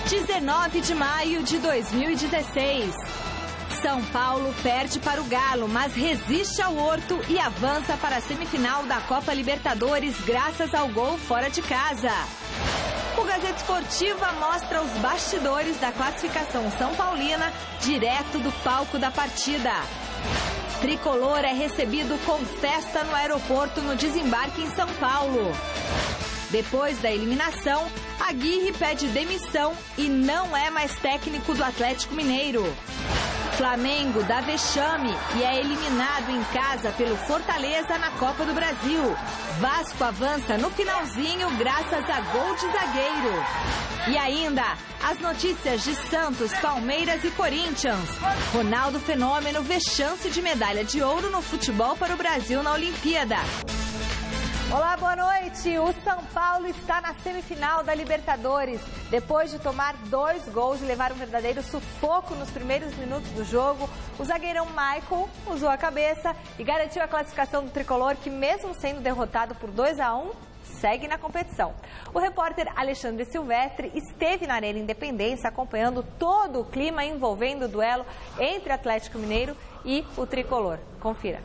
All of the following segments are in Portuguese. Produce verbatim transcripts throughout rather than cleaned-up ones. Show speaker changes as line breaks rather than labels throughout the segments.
dezenove de maio de dois mil e dezesseis. São Paulo perde para o Galo, mas resiste ao Horto e avança para a semifinal da Copa Libertadores graças ao gol fora de casa. O Gazeta Esportiva mostra os bastidores da classificação São Paulina direto do palco da partida. Tricolor é recebido com festa no aeroporto no desembarque em São Paulo. Depois da eliminação, Aguirre pede demissão e não é mais técnico do Atlético Mineiro. Flamengo dá vexame e é eliminado em casa pelo Fortaleza na Copa do Brasil. Vasco avança no finalzinho graças a gol de zagueiro. E ainda, as notícias de Santos, Palmeiras e Corinthians. Ronaldo Fenômeno vê chance de medalha de ouro no futebol para o Brasil na Olimpíada.
Olá, boa noite. O São Paulo está na semifinal da Libertadores. Depois de tomar dois gols e levar um verdadeiro sufoco nos primeiros minutos do jogo, o zagueirão Michael usou a cabeça e garantiu a classificação do tricolor, que mesmo sendo derrotado por dois a um, segue na competição. O repórter Alexandre Silvestre esteve na Arena Independência acompanhando todo o clima envolvendo o duelo entre Atlético Mineiro e o tricolor. Confira.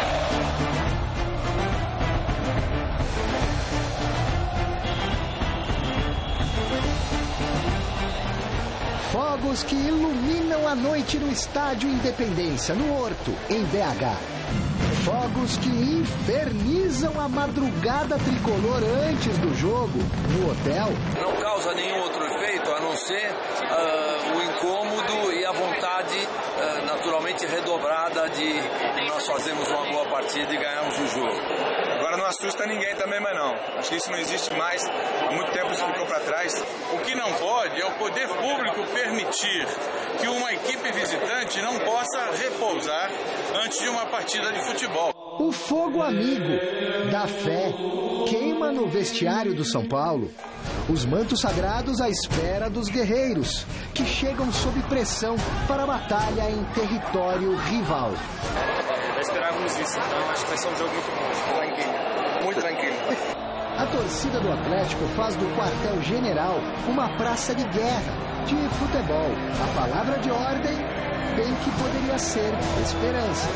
Fogos que iluminam a noite no Estádio Independência, no Horto, em B H. Fogos que infernizam a madrugada tricolor antes do jogo, no hotel.
Não causa nenhum outro efeito, a não ser uh, o incômodo e a vontade uh, naturalmente redobrada de nós fazermos uma boa partida e ganharmos o jogo.
Agora não assusta ninguém também, mas não. Acho que isso não existe mais. Há muito tempo isso ficou para trás.
O que não pode é o poder público permitir que uma equipe visitante não possa repousar antes de uma partida de futebol.
O fogo amigo da fé queima no vestiário do São Paulo. Os mantos sagrados à espera dos guerreiros, que chegam sob pressão para a batalha em território rival.
Esperávamos isso, então acho que vai ser um jogo muito bom, tranquilo, muito tranquilo.
A torcida do Atlético faz do quartel-general uma praça de guerra, de futebol. A palavra de ordem, bem que poderia ser esperança.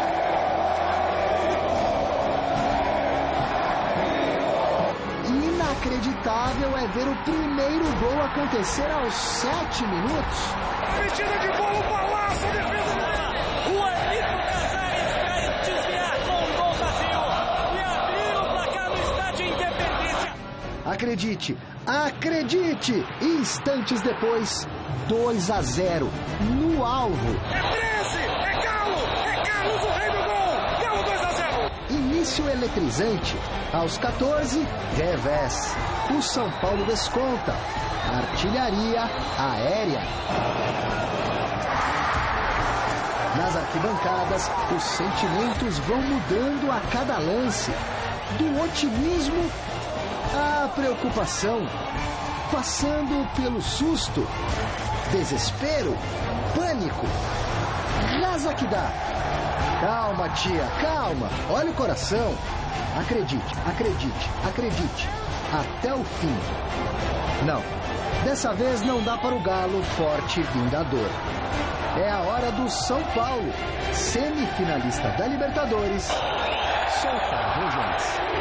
Inacreditável é ver o primeiro gol acontecer aos sete minutos.
Metida de bola, o balaço, a defesa da... O Elito Casares vai desviar com um gol vazio e abrir o placar no Estádio Independência.
Acredite, acredite! Instantes depois, dois a zero, no alvo.
É treze, é Galo, é Carlos o rei do gol, Galo dois a zero.
Início eletrizante, aos quatorze, revés. O São Paulo desconta, artilharia aérea. Nas arquibancadas, os sentimentos vão mudando a cada lance, do otimismo à preocupação, passando pelo susto, desespero, pânico. Rasa que dá. Calma, tia, calma. Olha o coração. Acredite, acredite, acredite. Até o fim. Não, dessa vez não dá para o Galo forte vingador. É a hora do São Paulo, semifinalista da Libertadores, soltar rojões.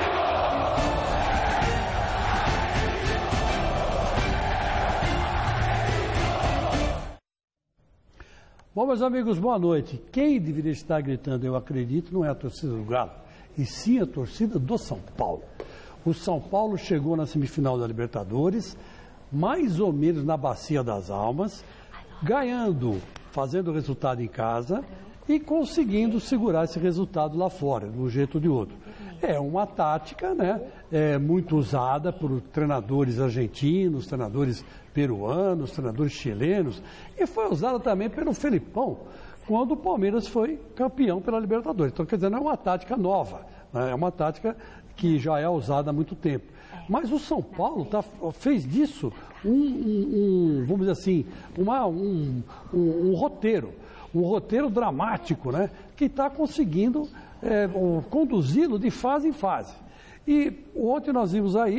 Bom, meus amigos, boa noite. Quem deveria estar gritando eu acredito não é a torcida do Galo, e sim a torcida do São Paulo. O São Paulo chegou na semifinal da Libertadores, mais ou menos na bacia das almas, ganhando, fazendo o resultado em casa e conseguindo segurar esse resultado lá fora, de um jeito ou de outro. É uma tática, né, é, muito usada por treinadores argentinos, treinadores peruanos, treinadores chilenos, e foi usada também pelo Felipão, quando o Palmeiras foi campeão pela Libertadores. Então, quer dizer, não é uma tática nova, né, é uma tática que já é usada há muito tempo. Mas o São Paulo tá, fez disso um, um, um, vamos dizer assim, uma, um, um, um roteiro, um roteiro dramático, né, que está conseguindo é, conduzi-lo de fase em fase. E ontem nós vimos aí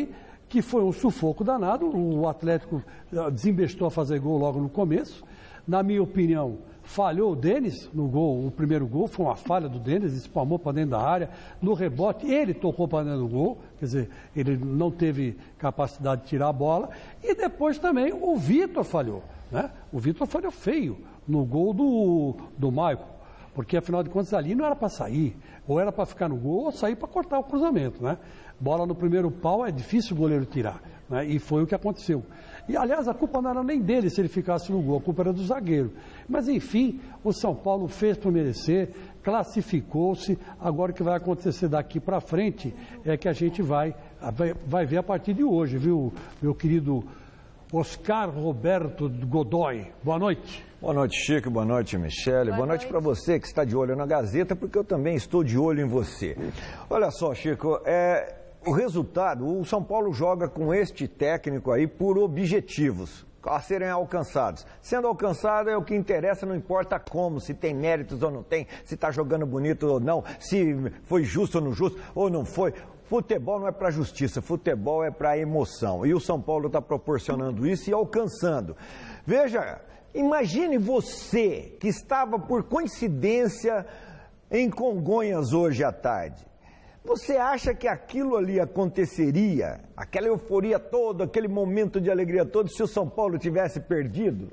que foi um sufoco danado. O Atlético desembestou a fazer gol logo no começo. Na minha opinião, falhou o Denis no gol, o primeiro gol, foi uma falha do Denis, espalmou para dentro da área. No rebote, ele tocou para dentro do gol, quer dizer, ele não teve capacidade de tirar a bola. E depois também o Vitor falhou, né? O Vitor falhou feio no gol do, do Maicon, porque afinal de contas ali não era para sair, ou era para ficar no gol ou sair para cortar o cruzamento, né? Bola no primeiro pau é difícil o goleiro tirar, né? E foi o que aconteceu. E, aliás, a culpa não era nem dele se ele ficasse no gol, a culpa era do zagueiro. Mas, enfim, o São Paulo fez por merecer, classificou-se. Agora o que vai acontecer daqui para frente é que a gente vai, vai, vai ver a partir de hoje, viu, meu querido Oscar Roberto Godoy. Boa noite.
Boa noite, Chico. Boa noite, Michele. Boa, Boa noite, noite. para você que está de olho na Gazeta, porque eu também estou de olho em você. Olha só, Chico, é... o resultado, o São Paulo joga com este técnico aí por objetivos a serem alcançados. Sendo alcançado é o que interessa, não importa como, se tem méritos ou não tem, se está jogando bonito ou não, se foi justo ou não justo, ou não foi. Futebol não é para justiça, futebol é para emoção. E o São Paulo está proporcionando isso e alcançando. Veja, imagine você que estava por coincidência em Congonhas hoje à tarde. Você acha que aquilo ali aconteceria, aquela euforia toda, aquele momento de alegria todo, se o São Paulo tivesse perdido?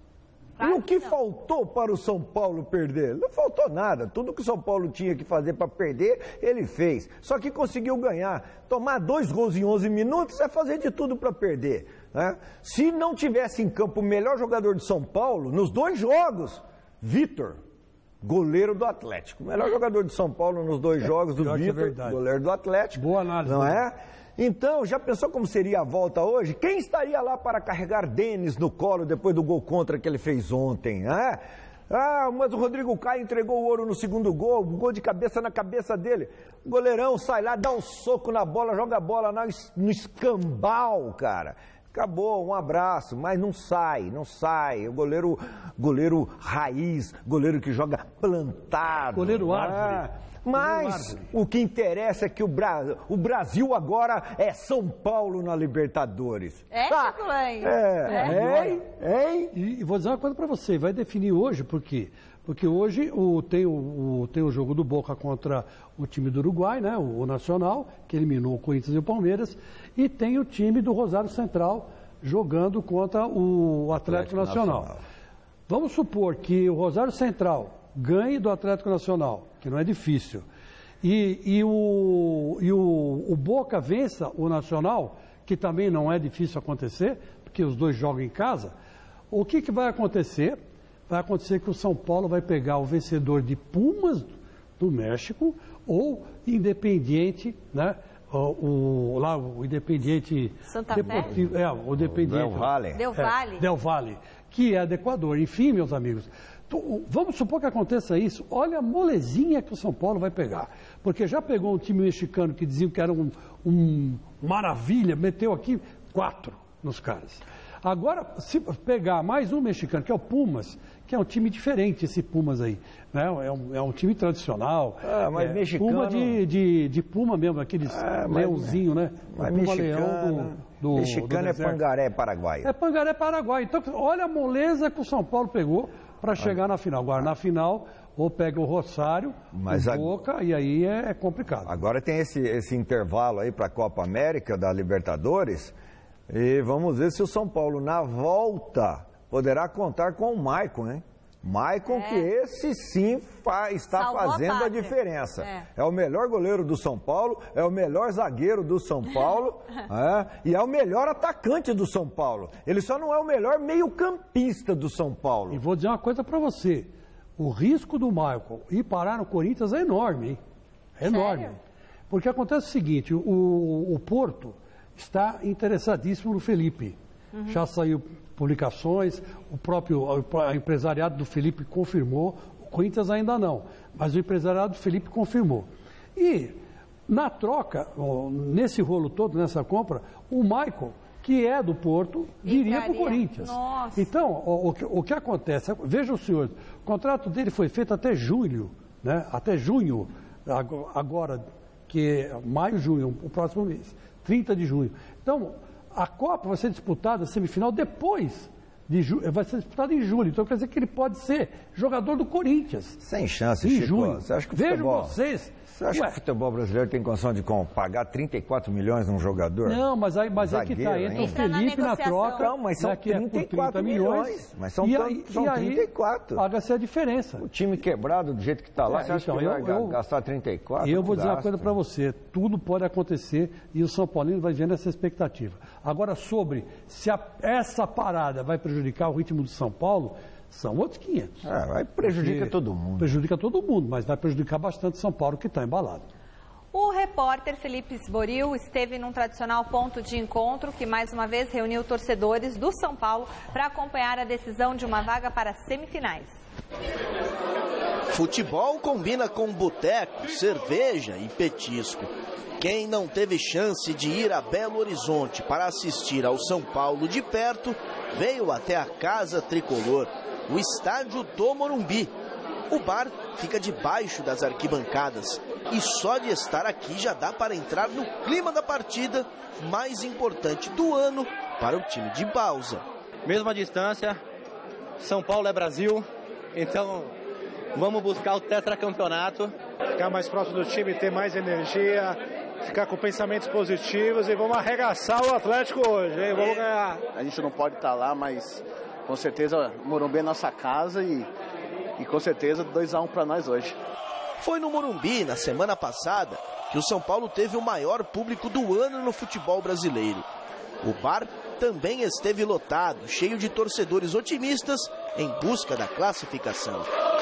E o que faltou para o São Paulo perder? Não faltou nada. Tudo que o São Paulo tinha que fazer para perder, ele fez. Só que conseguiu ganhar. Tomar dois gols em onze minutos é fazer de tudo para perder, né? Se não tivesse em campo o melhor jogador de São Paulo, nos dois jogos, Vitor, goleiro do Atlético. O melhor jogador de São Paulo nos dois é, jogos, do Vitor, é goleiro do Atlético.
Boa análise.
Não é? Então, já pensou como seria a volta hoje? Quem estaria lá para carregar Denis no colo depois do gol contra que ele fez ontem, né? Ah, mas o Rodrigo Caio entregou o ouro no segundo gol, um gol de cabeça na cabeça dele. O goleirão sai lá, dá um soco na bola, joga a bola no escambau, cara. Acabou, um abraço, mas não sai, não sai. O goleiro, goleiro raiz, goleiro que joga plantado.
Goleiro árvore.
Ah, mas o que interessa é que o, Bra... o Brasil agora é São Paulo na Libertadores.
É,
ah,
Chico Lange?
É, é, hein? É.
E, e vou dizer uma coisa para você, vai definir hoje, por quê? Porque hoje o, tem, o, o, tem o jogo do Boca contra o time do Uruguai, né, o, o Nacional, que eliminou o Corinthians e o Palmeiras, e tem o time do Rosário Central jogando contra o Atlético, Atlético Nacional. Nacional. Vamos supor que o Rosário Central ganhe do Atlético Nacional, que não é difícil, e, e, o, e o, o Boca vença o Nacional, que também não é difícil acontecer, porque os dois jogam em casa. O que, que vai acontecer? Vai acontecer que o São Paulo vai pegar o vencedor de Pumas do México ou Independiente, né? O, o, lá o Independiente
Santa
Deportivo,
Fé?
É, o Independiente
Del Valle.
Del Valle.
É, Del Valle, que é do Equador. Enfim, meus amigos, tu, vamos supor que aconteça isso. Olha a molezinha que o São Paulo vai pegar. Porque já pegou um time mexicano que diziam que era um, um maravilha, meteu aqui quatro nos caras. Agora, se pegar mais um mexicano, que é o Pumas, que é um time diferente esse Pumas aí, né? É um, é um time tradicional.
Ah, mas
é,
mexicano...
Puma de, de, de Puma mesmo, aqueles ah, leãozinho, né?
Mas
o Puma
mexicano,
leão do, do
mexicano
do
é Pangaré Paraguai.
É Pangaré Paraguai. Então, olha a moleza que o São Paulo pegou para chegar na final. Agora, na final, ou pega o Rosário,
mas
o
a...
Boca, e aí é, é complicado.
Agora tem esse, esse intervalo aí para a Copa América, da Libertadores, e vamos ver se o São Paulo, na volta, poderá contar com o Maicon, hein? Maicon, é. que esse sim fa está
Salvou
fazendo
a,
a diferença.
É.
é o melhor goleiro do São Paulo, é o melhor zagueiro do São Paulo é, e é o melhor atacante do São Paulo. Ele só não é o melhor meio-campista do São Paulo.
E vou dizer uma coisa para você, o risco do Maicon ir parar no Corinthians é enorme, hein? É enorme.
Sério?
Porque acontece o seguinte, o, o Porto está interessadíssimo no Felipe. Uhum. Já saiu publicações, o próprio o empresariado do Felipe confirmou, o Corinthians ainda não, mas o empresariado do Felipe confirmou. E, na troca, nesse rolo todo, nessa compra, o Maicon, que é do Porto, viria para o Corinthians.
Nossa.
Então, o, o, que, o que acontece, veja o senhor, o contrato dele foi feito até julho, né? Até junho, agora, que é maio, junho, o próximo mês. trinta de junho. Então, a Copa vai ser disputada, a semifinal, depois de julho, vai ser disputada em julho. Então, quer dizer que ele pode ser jogador do Corinthians.
Sem chance,
em
Chico.
junho.
Você acha que o
Vejam
futebol...
vocês...
Você acha
Ué.
que o futebol brasileiro tem condição de com, pagar trinta e quatro milhões num jogador?
Não, mas aí, mas aí que está, entra o Felipe na, na troca,
não, mas são
né, que
trinta e quatro
é por trinta milhões,
mas são,
e
tanto,
aí,
são
e aí
trinta e quatro.
Paga-se a diferença.
O time quebrado do jeito que está lá,
é,
você acha
então,
que vai
eu, eu,
gastar trinta e quatro?
Eu vou dizer
gasta.
uma coisa para você, tudo pode acontecer e o São Paulino vai vendo essa expectativa. Agora, sobre se a, essa parada vai prejudicar o ritmo do São Paulo, são outros quinhentos.
É, vai prejudica todo mundo.
Prejudica todo mundo, mas vai prejudicar bastante São Paulo, que está embalado.
O repórter Felipe Sboril esteve num tradicional ponto de encontro que mais uma vez reuniu torcedores do São Paulo para acompanhar a decisão de uma vaga para as semifinais.
Futebol combina com boteco, cerveja e petisco. Quem não teve chance de ir a Belo Horizonte para assistir ao São Paulo de perto, veio até a Casa Tricolor, o estádio do Morumbi. O bar fica debaixo das arquibancadas e só de estar aqui já dá para entrar no clima da partida mais importante do ano para o time de Bausa.
Mesma distância, São Paulo é Brasil, então vamos buscar o tetracampeonato.
Ficar mais próximo do time, ter mais energia, ficar com pensamentos positivos e vamos arregaçar o Atlético hoje, hein? Vamos ganhar.
A gente não pode estar lá, mas com certeza o Morumbi é nossa casa e... E com certeza dois a um para nós hoje.
Foi no Morumbi, na semana passada, que o São Paulo teve o maior público do ano no futebol brasileiro. O bar também esteve lotado, cheio de torcedores otimistas em busca da classificação.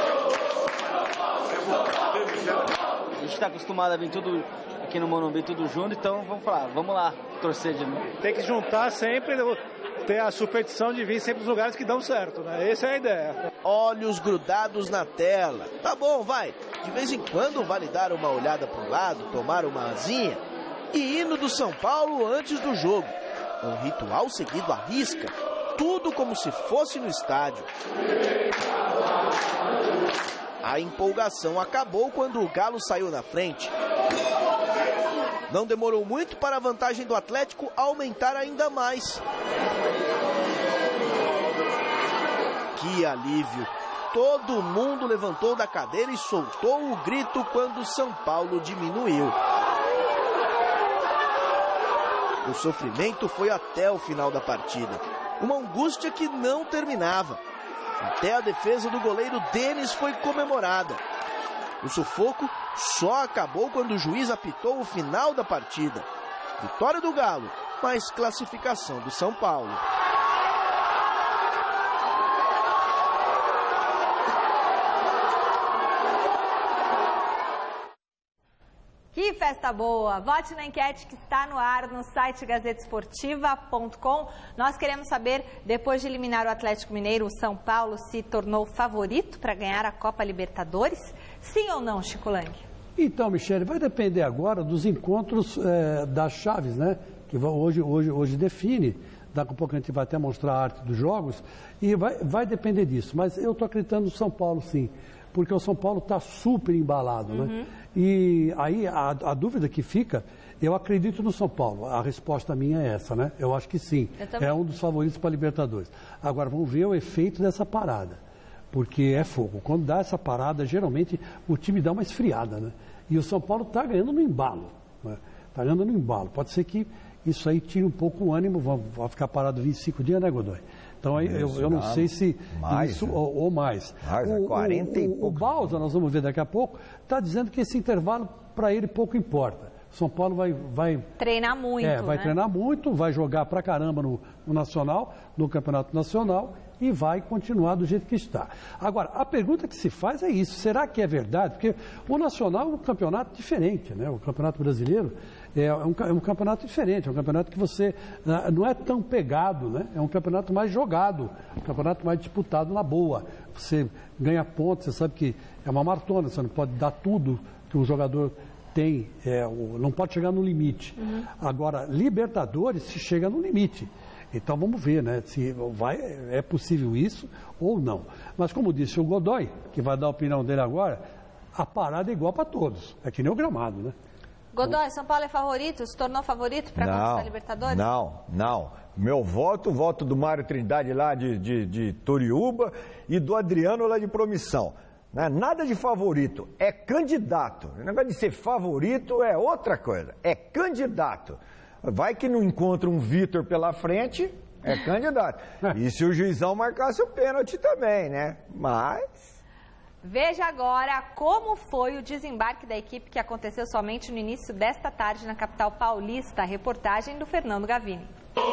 A gente está acostumado a vir tudo aqui no Morumbi, tudo junto, então vamos falar, vamos lá, torcer de novo.
Tem que juntar sempre, ter a superstição de vir sempre nos lugares que dão certo, né? Essa é a ideia.
Olhos grudados na tela. Tá bom, vai. De vez em quando vale dar uma olhada pro lado, tomar uma asinha. E hino do São Paulo antes do jogo. Um ritual seguido à risca. Tudo como se fosse no estádio. A empolgação acabou quando o Galo saiu na frente. Não demorou muito para a vantagem do Atlético aumentar ainda mais. Que alívio! Todo mundo levantou da cadeira e soltou o grito quando o São Paulo diminuiu. O sofrimento foi até o final da partida. Uma angústia que não terminava. Até a defesa do goleiro Denis foi comemorada. O sufoco só acabou quando o juiz apitou o final da partida. Vitória do Galo, mas classificação do São Paulo.
Que festa boa! Vote na enquete que está no ar no site gazeta esportiva ponto com. Nós queremos saber, depois de eliminar o Atlético Mineiro, o São Paulo se tornou favorito para ganhar a Copa Libertadores? Sim ou não, Chico Lang?
Então, Michele, vai depender agora dos encontros é, das chaves, né? Que hoje, hoje, hoje define. Daqui a pouco a gente vai até mostrar a arte dos jogos. E vai, vai depender disso. Mas eu estou acreditando no São Paulo, sim. Porque o São Paulo está super embalado, uhum. né? E aí a, a dúvida que fica, eu acredito no São Paulo. A resposta minha é essa, né? Eu acho que sim. É um dos favoritos para a Libertadores. Agora, vamos ver o efeito dessa parada. Porque é fogo. Quando dá essa parada, geralmente o time dá uma esfriada, né? E o São Paulo está ganhando no embalo. Né? Está ganhando no embalo. Pode ser que isso aí tire um pouco o ânimo. Vai, vai ficar parado vinte e cinco dias, né, Godoy? Então, aí, eu, eu não sei se
mais,
isso,
né?
ou, ou mais.
mais
o,
quarenta
o,
e
o, o Bausa, nós vamos ver daqui a pouco, está dizendo que esse intervalo, para ele, pouco importa. São Paulo vai... vai
treinar muito,
É, vai
né?
treinar muito, vai jogar pra caramba no, no Nacional, no Campeonato Nacional, e vai continuar do jeito que está. Agora, a pergunta que se faz é isso, será que é verdade? Porque o Nacional é um campeonato diferente, né? O Campeonato Brasileiro é um, é um campeonato diferente, é um campeonato que você não é tão pegado, né? É um campeonato mais jogado, um campeonato mais disputado na boa. Você ganha pontos, você sabe que é uma maratona, você não pode dar tudo que um jogador tem, é, não pode chegar no limite. Uhum. Agora, Libertadores se chega no limite. Então vamos ver, né, se vai, é possível isso ou não. Mas como disse o Godoy, que vai dar a opinião dele agora, a parada é igual para todos. É que nem o gramado, né?
Godoy, São Paulo é favorito? Se tornou favorito para conquistar a Libertadores?
Não, não. Meu voto, voto do Mário Trindade lá de, de, de Toriúba e do Adriano lá de Promissão. Não é nada de favorito, é candidato. O negócio de ser favorito é outra coisa, é candidato. Vai que não encontra um Vitor pela frente, é candidato. E se o juizão marcasse o pênalti também, né? Mas...
Veja agora como foi o desembarque da equipe que aconteceu somente no início desta tarde na capital paulista. A reportagem do Fernando Gavini.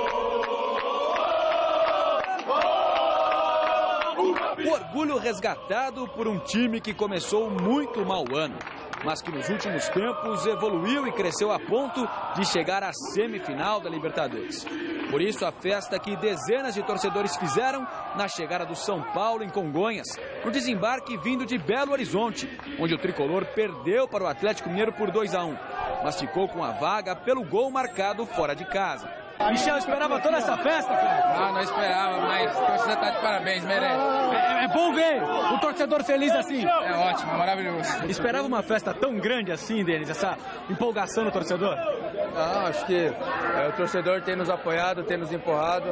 O orgulho resgatado por um time que começou muito mal o ano, mas que nos últimos tempos evoluiu e cresceu a ponto de chegar à semifinal da Libertadores. Por isso, a festa que dezenas de torcedores fizeram na chegada do São Paulo em Congonhas, no desembarque vindo de Belo Horizonte, onde o tricolor perdeu para o Atlético Mineiro por dois a um, mas ficou com a vaga pelo gol marcado fora de casa.
Michel, esperava toda essa festa, cara?
Não, não esperava, mas a torcida está de parabéns, merece.
É, é bom ver o torcedor feliz assim.
É ótimo, é maravilhoso.
Esperava uma festa tão grande assim, Denis, essa empolgação no torcedor?
Não, acho que é, o torcedor tem nos apoiado, tem nos empurrado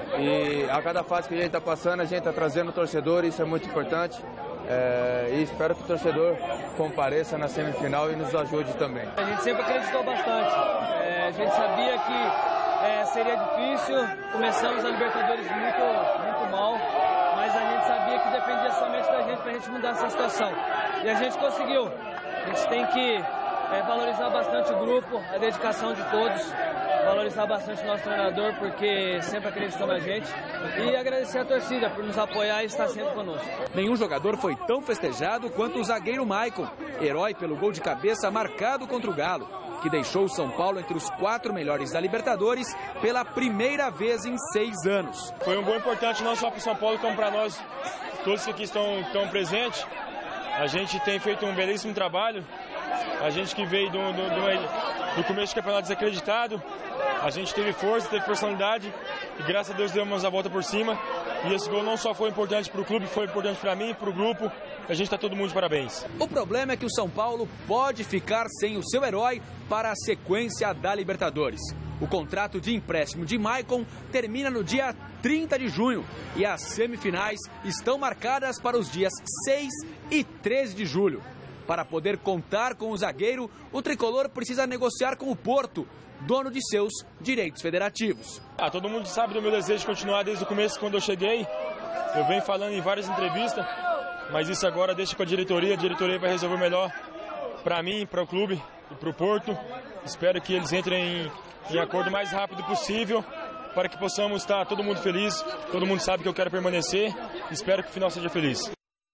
e a cada fase que a gente está passando, a gente está trazendo o torcedor, isso é muito importante. É, e espero que o torcedor compareça na semifinal e nos ajude também.
A gente sempre acreditou bastante, é, a gente sabia que É, seria difícil, começamos a Libertadores muito, muito mal, mas a gente sabia que dependia somente da gente para a gente mudar essa situação. E a gente conseguiu. A gente tem que é, valorizar bastante o grupo, a dedicação de todos, valorizar bastante o nosso treinador, porque sempre acreditou na gente, e agradecer a torcida por nos apoiar e estar sempre conosco.
Nenhum jogador foi tão festejado quanto o zagueiro Maicon, herói pelo gol de cabeça marcado contra o Galo, que deixou o São Paulo entre os quatro melhores da Libertadores pela primeira vez em seis anos.
Foi um gol importante não só para o São Paulo, como para nós, todos que aqui estão, estão presentes. A gente tem feito um belíssimo trabalho, a gente que veio do, do, do, do começo do campeonato desacreditado, a gente teve força, teve personalidade e graças a Deus demos a volta por cima. E esse gol não só foi importante para o clube, foi importante para mim, para o grupo. A gente está todo mundo de parabéns.
O problema é que o São Paulo pode ficar sem o seu herói para a sequência da Libertadores. O contrato de empréstimo de Maicon termina no dia trinta de junho e as semifinais estão marcadas para os dias seis e treze de julho. Para poder contar com o zagueiro, o tricolor precisa negociar com o Porto, dono de seus direitos federativos.
Ah, todo mundo sabe do meu desejo de continuar desde o começo, quando eu cheguei. Eu venho falando em várias entrevistas, mas isso agora deixa com a diretoria. A diretoria vai resolver melhor para mim, para o clube e para o Porto. Espero que eles entrem em, em acordo o mais rápido possível para que possamos estar todo mundo feliz. Todo mundo sabe que eu quero permanecer. Espero que o final seja feliz.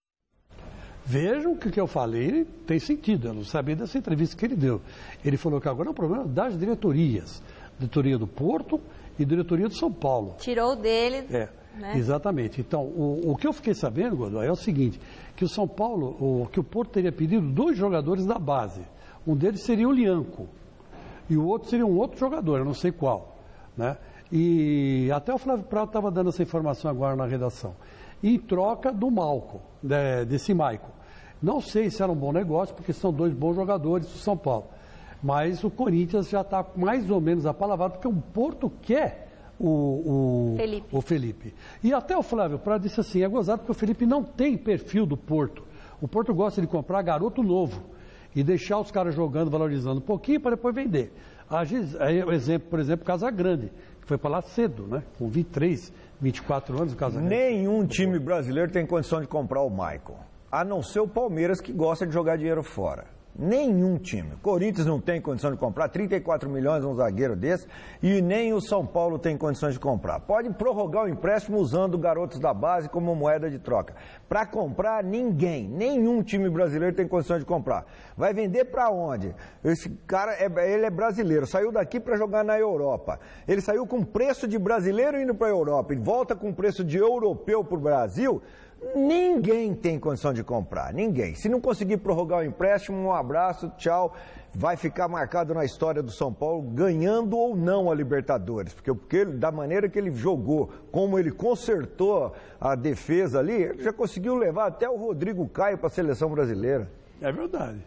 Vejam que o que eu falei tem sentido. Eu não sabia dessa entrevista que ele deu. Ele falou que agora é um problema das diretorias. Diretoria do Porto e diretoria do São Paulo.
Tirou dele.
É,
né?
Exatamente. Então, o, o que eu fiquei sabendo, Godoy, é o seguinte, que o São Paulo, o, que o Porto teria pedido dois jogadores da base. Um deles seria o Lianco e o outro seria um outro jogador, eu não sei qual. Né? E até o Flávio Prado estava dando essa informação agora na redação. Em troca do Malco, de, desse Maicon. Não sei se era um bom negócio, porque são dois bons jogadores do São Paulo. Mas o Corinthians já está mais ou menos apalavrado, porque o Porto quer o, o,
Felipe.
o Felipe. E até o Flávio Prado disse assim, é gozado porque o Felipe não tem perfil do Porto. O Porto gosta de comprar garoto novo e deixar os caras jogando, valorizando um pouquinho para depois vender. Aí, exemplo, por exemplo, Casagrande, que foi para lá cedo, né? Com vinte e três, vinte e quatro anos. O Casagrande.
Nenhum time brasileiro tem condição de comprar o Maicon, a não ser o Palmeiras, que gosta de jogar dinheiro fora. Nenhum time. Corinthians não tem condição de comprar trinta e quatro milhões um zagueiro desse e nem o São Paulo tem condições de comprar. Pode prorrogar o empréstimo usando garotos da base como moeda de troca. Para comprar, ninguém, nenhum time brasileiro tem condições de comprar. Vai vender para onde? Esse cara, é, ele é brasileiro, saiu daqui para jogar na Europa. Ele saiu com preço de brasileiro indo para a Europa e volta com preço de europeu para o Brasil. Ninguém tem condição de comprar, ninguém. Se não conseguir prorrogar o empréstimo, um abraço, tchau. Vai ficar marcado na história do São Paulo, ganhando ou não a Libertadores. Porque, porque da maneira que ele jogou, como ele consertou a defesa ali, ele já conseguiu levar até o Rodrigo Caio para a seleção brasileira.
É verdade.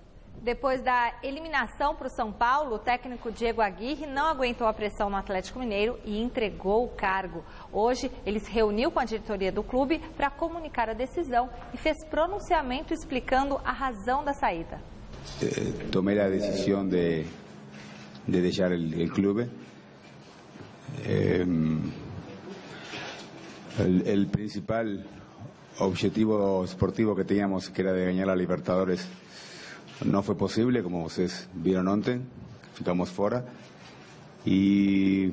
Depois da eliminação para o São Paulo, o técnico Diego Aguirre não aguentou a pressão no Atlético Mineiro e entregou o cargo. Hoje, ele se reuniu com a diretoria do clube para comunicar a decisão e fez pronunciamento explicando a razão da saída.
Tomei a decisão de, de deixar o clube. O principal objetivo esportivo que teníamos, que era de ganhar a Libertadores, no fue posible, como ustedes vieron ontem, ficamos fora. Y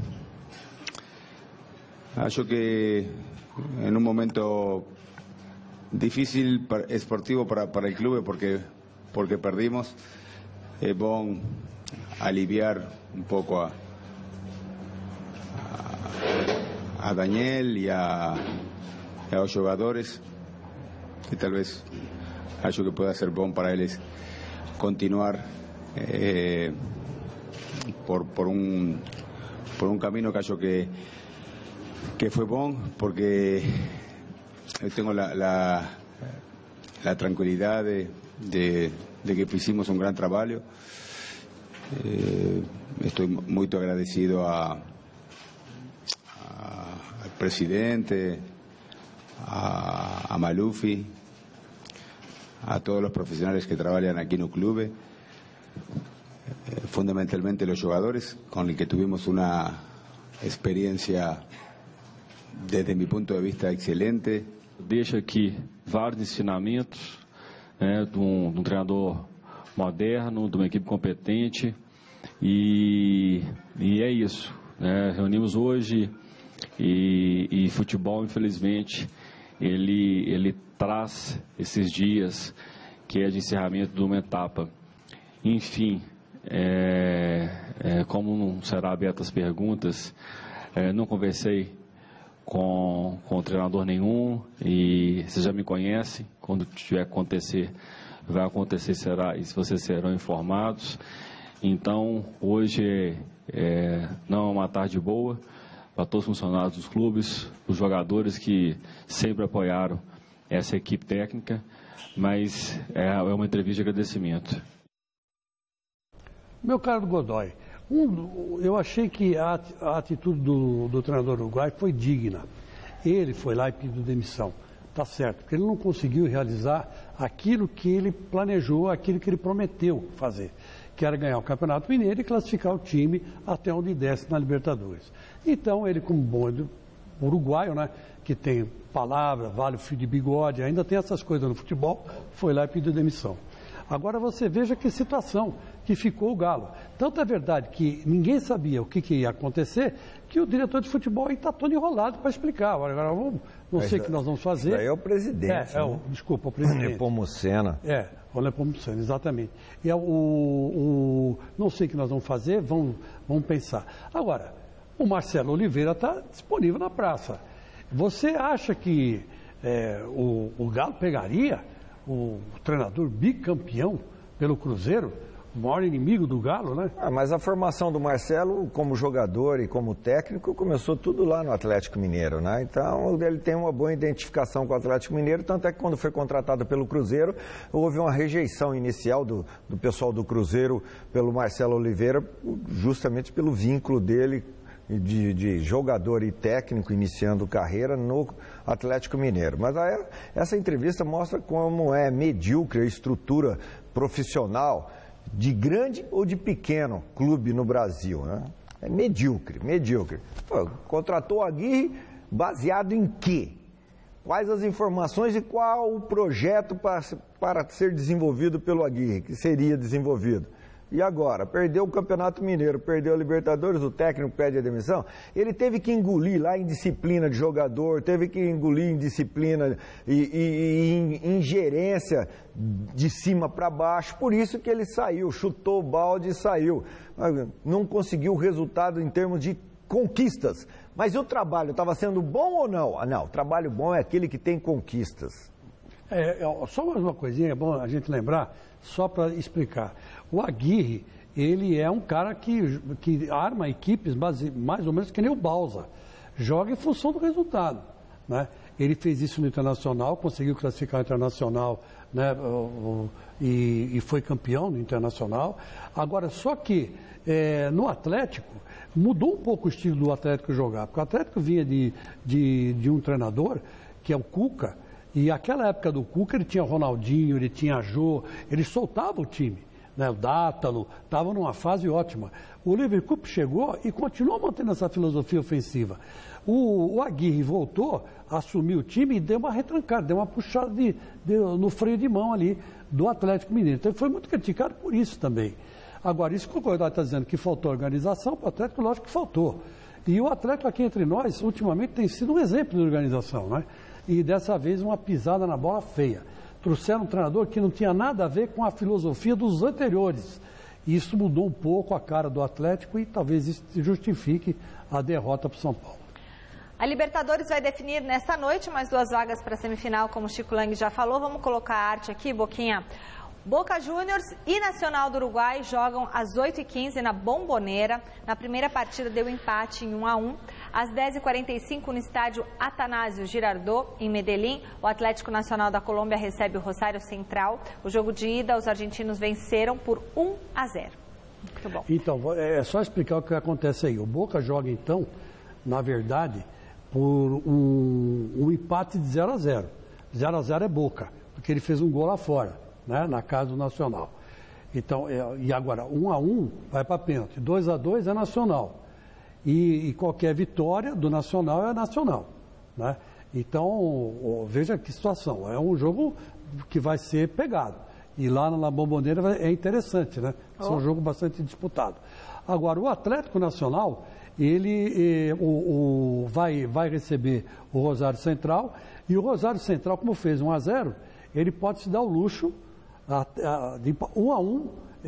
acho que en un momento difícil esportivo para, para el club, porque, porque perdimos, es bom aliviar un poco a, a, a Daniel y a, a los jugadores, y tal vez acho que pueda ser bom para eles continuar eh, por, por, un, por un camino que acho que, que fue bom, porque tengo la, la, la tranquilidad de, de, de que hicimos un gran trabajo. Eh, estoy muy agradecido a, a, al presidente, a, a Malufi, a todos los profesionales que trabajan aquí en el club, eh, fundamentalmente los jugadores, con los que tuvimos una experiencia, desde mi punto de vista, excelente.
Deixa aqui vários ensinamentos, né, de, um, de um treinador moderno, de uma equipe competente, e, e é isso. Né, reunimos hoje e, e futebol, infelizmente, ele, ele traz esses dias que é de encerramento de uma etapa. Enfim, é, é, como não será abertas as perguntas, é, não conversei com, com o treinador nenhum, e vocês já me conhecem, quando tiver que acontecer, vai acontecer, será, e vocês serão informados. Então, hoje é, não é uma tarde boa para todos os funcionários dos clubes, os jogadores que sempre apoiaram essa equipe técnica, mas é, é uma entrevista de agradecimento.
Meu caro Godoy, um, eu achei que a, a atitude do, do treinador uruguaio foi digna. Ele foi lá e pediu demissão. Tá certo, porque ele não conseguiu realizar aquilo que ele planejou, aquilo que ele prometeu fazer, que era ganhar o Campeonato Mineiro e classificar o time até onde desce na Libertadores. Então, ele, como bom uruguaio, né, que tem palavra, vale o fio de bigode, ainda tem essas coisas no futebol, foi lá e pediu demissão. Agora você veja que situação que ficou o Galo. Tanto é verdade que ninguém sabia o que, que ia acontecer, que o diretor de futebol está todo enrolado para explicar. Agora, vamos, não Mas sei o que nós vamos fazer.
Daí é o presidente.
É, é o, desculpa, o presidente.
Nepomuceno.
É, o Nepomuceno, exatamente. E é o, o, não sei o que nós vamos fazer, vamos, vamos pensar. Agora, o Marcelo Oliveira está disponível na praça. Você acha que é, o, o Galo pegaria o treinador bicampeão pelo Cruzeiro, o maior inimigo do Galo, né?
Ah, mas a formação do Marcelo como jogador e como técnico começou tudo lá no Atlético Mineiro, né? Então ele tem uma boa identificação com o Atlético Mineiro, tanto é que quando foi contratado pelo Cruzeiro, houve uma rejeição inicial do, do pessoal do Cruzeiro pelo Marcelo Oliveira, justamente pelo vínculo dele De, de jogador e técnico iniciando carreira no Atlético Mineiro. Mas a, essa entrevista mostra como é medíocre a estrutura profissional de grande ou de pequeno clube no Brasil, né? É medíocre, medíocre. Pô, contratou a Aguirre baseado em quê? Quais as informações e qual o projeto para, para ser desenvolvido pelo Aguirre, que seria desenvolvido? E agora? Perdeu o Campeonato Mineiro, perdeu a Libertadores, o técnico pede a demissão. Ele teve que engolir lá indisciplina de jogador, teve que engolir indisciplina e, e, e ingerência de cima para baixo. Por isso que ele saiu, chutou o balde e saiu. Não conseguiu o resultado em termos de conquistas. Mas o trabalho estava sendo bom ou não? Ah, não, o trabalho bom é aquele que tem conquistas.
É, só mais uma coisinha, é bom a gente lembrar, só para explicar. O Aguirre, ele é um cara que, que arma equipes mais, mais ou menos que nem o Balsa. Joga em função do resultado. né? Ele fez isso no Internacional, conseguiu classificar o Internacional, né? e, e foi campeão no Internacional. Agora, só que é, no Atlético, mudou um pouco o estilo do Atlético jogar, porque o Atlético vinha de, de, de um treinador, que é o Cuca, e aquela época do Cuca ele tinha o Ronaldinho, ele tinha a Jô, ele soltava o time, né? O Dátalo, estava numa fase ótima. O Liverpool chegou e continuou mantendo essa filosofia ofensiva. O, o Aguirre voltou, assumiu o time e deu uma retrancada, deu uma puxada de, de, no freio de mão ali do Atlético Mineiro. Então ele foi muito criticado por isso também. Agora, isso que o Cordói está dizendo que faltou organização, para o Atlético, lógico que faltou. E o Atlético aqui entre nós, ultimamente, tem sido um exemplo de organização, né? E dessa vez uma pisada na bola feia. Trouxeram um treinador que não tinha nada a ver com a filosofia dos anteriores. E isso mudou um pouco a cara do Atlético e talvez isso justifique a derrota para o São Paulo.
A Libertadores vai definir nesta noite mais duas vagas para a semifinal, como o Chico Lang já falou. Vamos colocar a arte aqui, Boquinha. Boca Juniors e Nacional do Uruguai jogam às oito e quinze na Bombonera. Na primeira partida deu empate em um a um. Às dez e quarenta e cinco no estádio Atanásio Girardot, em Medellín, o Atlético Nacional da Colômbia recebe o Rosário Central. O jogo de ida, os argentinos venceram por um a zero. Muito bom.
Então, é só explicar o que acontece aí. O Boca joga, então, na verdade, por um, um empate de zero a zero. zero a zero é Boca, porque ele fez um gol lá fora, né, na casa do Nacional. Então, é, e agora, um a um vai para pênalti, dois a dois é Nacional. E, e qualquer vitória do Nacional é Nacional, né? Então, ó, veja que situação. É um jogo que vai ser pegado. E lá na Bombonera é interessante, né? Oh. É um jogo bastante disputado. Agora, o Atlético Nacional, ele eh, o, o, vai, vai receber o Rosário Central. E o Rosário Central, como fez um a zero, ele pode se dar o luxo a, a, de um a um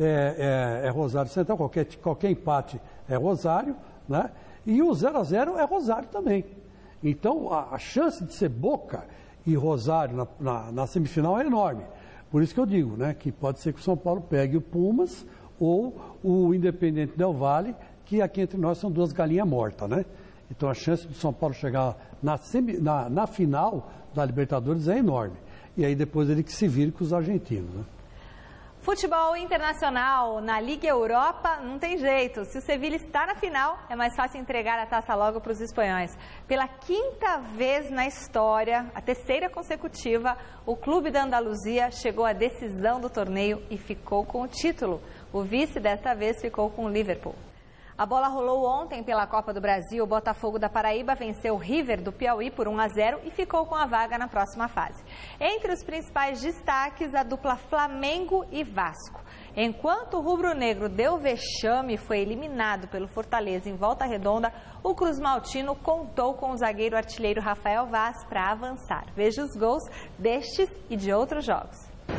é, é, é Rosário Central, qualquer, qualquer empate é Rosário, né? E o zero a zero é Rosário também. Então, a, a chance de ser Boca e Rosário na, na, na semifinal é enorme. Por isso que eu digo, né, que pode ser que o São Paulo pegue o Pumas ou o Independente Del Valle, que aqui entre nós são duas galinhas mortas, né? Então, a chance do São Paulo chegar na, semi, na, na final da Libertadores é enorme. E aí depois ele que se vire com os argentinos, né?
Futebol internacional na Liga Europa não tem jeito. Se o Sevilha está na final, é mais fácil entregar a taça logo para os espanhóis. Pela quinta vez na história, a terceira consecutiva, o clube da Andaluzia chegou à decisão do torneio e ficou com o título. O vice desta vez ficou com o Liverpool. A bola rolou ontem pela Copa do Brasil. O Botafogo da Paraíba venceu o River do Piauí por um a zero e ficou com a vaga na próxima fase. Entre os principais destaques, a dupla Flamengo e Vasco. Enquanto o rubro-negro deu vexame e foi eliminado pelo Fortaleza em Volta Redonda, o Cruz Maltino contou com o zagueiro artilheiro Rafael Vaz para avançar. Veja os gols destes e de outros jogos.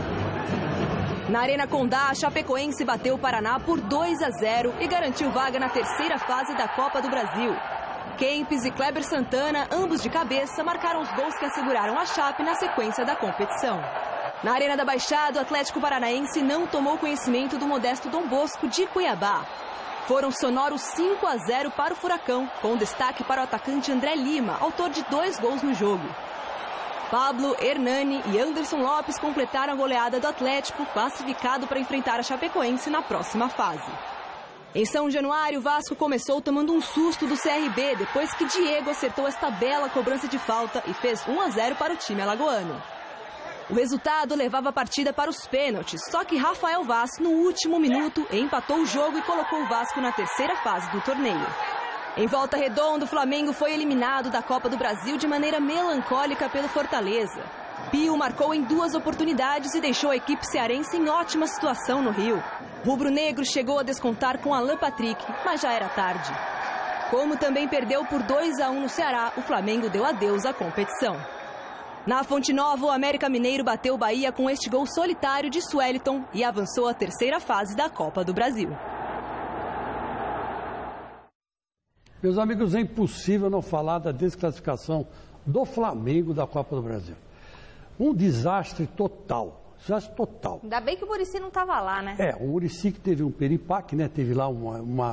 Na Arena Condá, a Chapecoense bateu o Paraná por dois a zero e garantiu vaga na terceira fase da Copa do Brasil. Kempes e Kleber Santana, ambos de cabeça, marcaram os gols que asseguraram a Chape na sequência da competição. Na Arena da Baixada, o Atlético Paranaense não tomou conhecimento do modesto Dom Bosco de Cuiabá. Foram sonoros cinco a zero para o Furacão, com destaque para o atacante André Lima, autor de dois gols no jogo. Pablo, Hernani e Anderson Lopes completaram a goleada do Atlético, classificado para enfrentar a Chapecoense na próxima fase. Em São Januário, o Vasco começou tomando um susto do C R B, depois que Diego acertou esta bela cobrança de falta e fez um a zero para o time alagoano. O resultado levava a partida para os pênaltis, só que Rafael Vaz, no último minuto, empatou o jogo e colocou o Vasco na terceira fase do torneio. Em Volta Redonda, o Flamengo foi eliminado da Copa do Brasil de maneira melancólica pelo Fortaleza. Pio marcou em duas oportunidades e deixou a equipe cearense em ótima situação no Rio. Rubro-negro chegou a descontar com Alan Patrick, mas já era tarde. Como também perdeu por dois a um no Ceará, o Flamengo deu adeus à competição. Na Fonte Nova, o América Mineiro bateu o Bahia com este gol solitário de Sueliton e avançou à terceira fase da Copa do Brasil.
Meus amigos, é impossível não falar da desclassificação do Flamengo da Copa do Brasil. Um desastre total, desastre total.
Ainda bem que o Muricy não estava lá, né?
É, o Muricy que teve um peripaque, né? Teve lá uma, uma,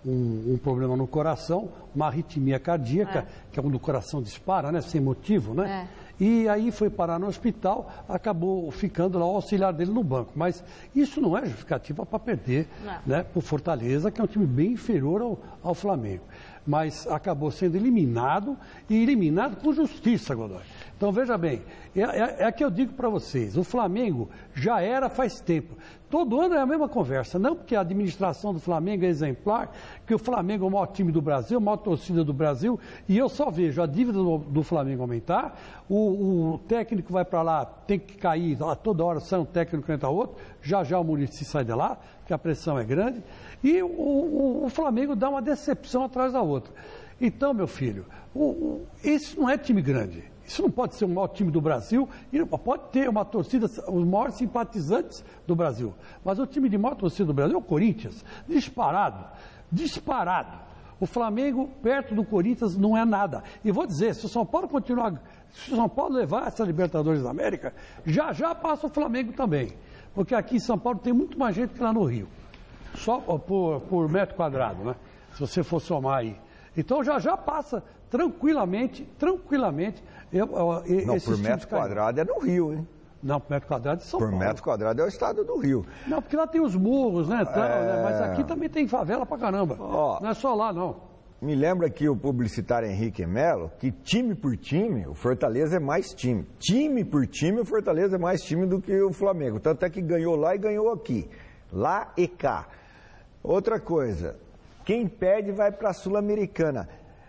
um, um problema no coração, uma arritmia cardíaca, é. que é quando o coração dispara, né? Sem motivo, né? É. E aí foi parar no hospital, acabou ficando lá o auxiliar dele no banco. Mas isso não é justificativa para perder, né, por Fortaleza, que é um time bem inferior ao, ao Flamengo. Mas acabou sendo eliminado e eliminado com justiça, Godoy. Então, veja bem, é, é, é que eu digo para vocês, o Flamengo já era faz tempo. Todo ano é a mesma conversa, não porque a administração do Flamengo é exemplar, que o Flamengo é o maior time do Brasil, a maior torcida do Brasil, e eu só vejo a dívida do, do Flamengo aumentar, o, o técnico vai para lá, tem que cair, toda hora sai um técnico entra outro, já já o Muricy sai de lá, que a pressão é grande, e o, o, o Flamengo dá uma decepção atrás da outra. Então, meu filho, o, o, esse não é time grande. Isso não pode ser o maior time do Brasil, e pode ter uma torcida, os maiores simpatizantes do Brasil. Mas o time de maior torcida do Brasil é o Corinthians, disparado, disparado. O Flamengo, perto do Corinthians, não é nada. E vou dizer, se o São Paulo continuar, se o São Paulo levar essa Libertadores da América, já já passa o Flamengo também. Porque aqui em São Paulo tem muito mais gente que lá no Rio. Só por, por metro quadrado, né? Se você for somar aí. Então já já passa tranquilamente, tranquilamente. Eu, eu,
não, por metro quadrado é no Rio, hein?
Não, por metro quadrado é São
por
Paulo.
Por metro quadrado é o estado do Rio.
Não, porque lá tem os morros, né? Tal, é... né? Mas aqui também tem favela pra caramba. Ó, não é só lá, não.
Me lembra aqui o publicitário Henrique Melo, que time por time, o Fortaleza é mais time. Time por time, o Fortaleza é mais time do que o Flamengo. Tanto é que ganhou lá e ganhou aqui. Lá e cá. Outra coisa, quem perde vai para a Sul-Americana.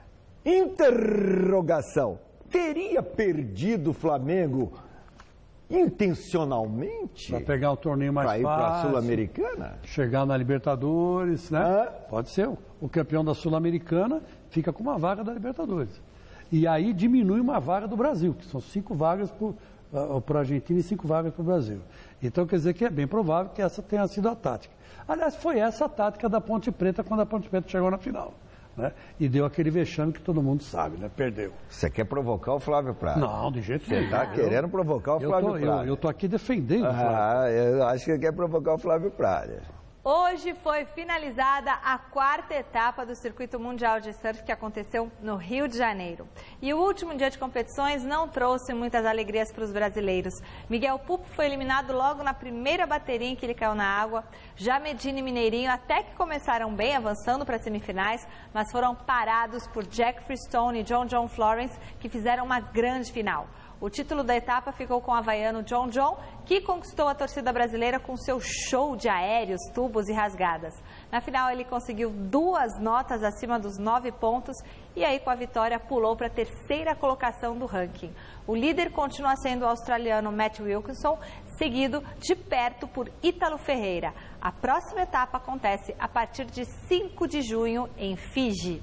Interrogação. Teria perdido o Flamengo intencionalmente?
Para pegar o torneio mais
pra ir
fácil.
Para a Sul-Americana?
Chegar na Libertadores, né? Ah. Pode ser. O campeão da Sul-Americana fica com uma vaga da Libertadores. E aí diminui uma vaga do Brasil, que são cinco vagas para a Argentina e cinco vagas para o Brasil. Então quer dizer que é bem provável que essa tenha sido a tática. Aliás, foi essa a tática da Ponte Preta quando a Ponte Preta chegou na final. Né? E deu aquele vexame que todo mundo sabe, né? Perdeu.
Você quer provocar o Flávio Prado?
Não, de jeito nenhum.
Você está querendo provocar o Flávio
tô,
Prado.
Eu estou aqui defendendo o Flávio.
Ah, eu acho que quer provocar o Flávio Prado.
Hoje foi finalizada a quarta etapa do Circuito Mundial de Surf que aconteceu no Rio de Janeiro. E o último dia de competições não trouxe muitas alegrias para os brasileiros. Miguel Pupo foi eliminado logo na primeira bateria em que ele caiu na água. Já Medina e Mineirinho até que começaram bem, avançando para as semifinais, mas foram parados por Jack Freestone e John John Florence, que fizeram uma grande final. O título da etapa ficou com o havaiano John John, que conquistou a torcida brasileira com seu show de aéreos, tubos e rasgadas. Na final, ele conseguiu duas notas acima dos nove pontos e aí, com a vitória, pulou para a terceira colocação do ranking. O líder continua sendo o australiano Matt Wilkinson, seguido de perto por Ítalo Ferreira. A próxima etapa acontece a partir de cinco de junho, em Fiji.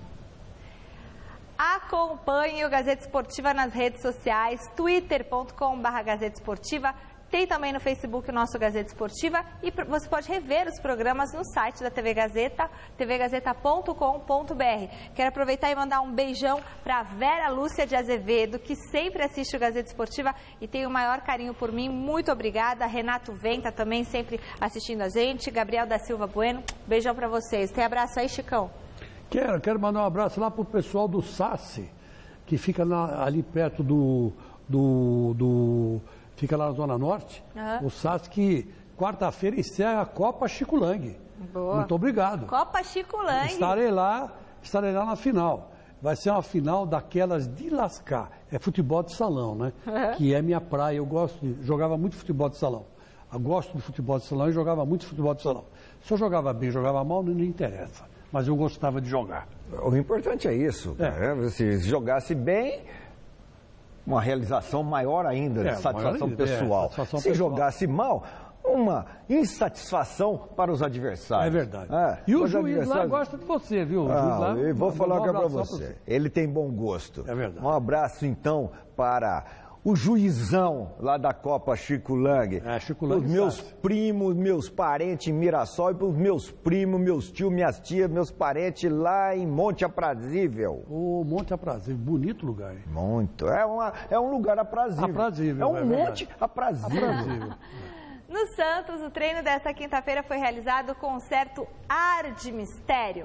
Acompanhe o Gazeta Esportiva nas redes sociais, twitter ponto com barra Gazeta Esportiva, tem também no Facebook o nosso Gazeta Esportiva e você pode rever os programas no site da T V Gazeta, t v gazeta ponto com ponto b r. Quero aproveitar e mandar um beijão para Vera Lúcia de Azevedo, que sempre assiste o Gazeta Esportiva e tem o maior carinho por mim. Muito obrigada. Renato Venta também sempre assistindo a gente. Gabriel da Silva Bueno, beijão para vocês. Tem abraço aí, Chicão?
Quero, quero mandar um abraço lá para o pessoal do Sassi, que fica na, ali perto do, do, do... fica lá na Zona Norte. Uhum. O Sassi que quarta-feira encerra a Copa Chico Lang.
Boa.
Muito obrigado.
Copa Chico Lang.
Estarei lá, estarei lá na final. Vai ser uma final daquelas de lascar. É futebol de salão, né? Uhum. Que é minha praia. Eu gosto de... jogava muito futebol de salão. Eu gosto de futebol de salão e jogava muito futebol de salão. Se eu jogava bem, jogava mal, não me interessa. Mas eu gostava de jogar.
O importante é isso. É. Né? Se jogasse bem, uma realização maior ainda, é, de satisfação ainda, pessoal. É, satisfação Se pessoal. jogasse mal, uma insatisfação para os adversários.
É verdade. É, e o juiz adversários... lá gosta de você, viu? O
ah,
juiz lá,
eu vou falar um para você. você. Ele tem bom gosto.
É verdade.
Um abraço, então, para o juizão lá da Copa Chico Lang.
É, Chico Lang.
Os meus sabe. primos, meus parentes em Mirassol e para os meus primos, meus tios, minhas tias, meus parentes lá em Monte Aprazível.
O Monte Aprazível, bonito lugar, hein?
Muito. É, uma, é um lugar aprazível.
Aprazível.
É um
é
monte aprazível. aprazível.
No Santos, o treino desta quinta-feira foi realizado com um certo ar de mistério.